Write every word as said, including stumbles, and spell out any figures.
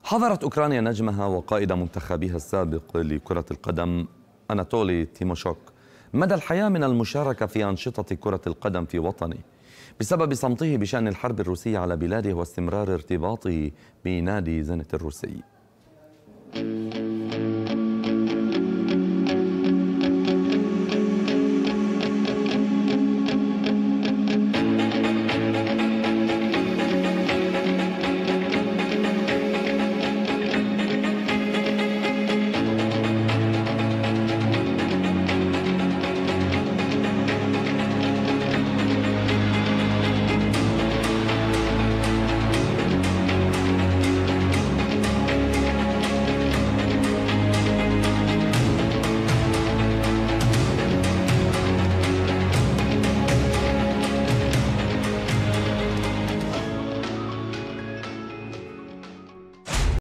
حضرت أوكرانيا نجمها وقائد منتخبها السابق لكرة القدم أناتولي تيموشوك مدى الحياة من المشاركة في أنشطة كرة القدم في وطنه بسبب صمته بشأن الحرب الروسية على بلاده واستمرار ارتباطه بنادي زنت الروسي.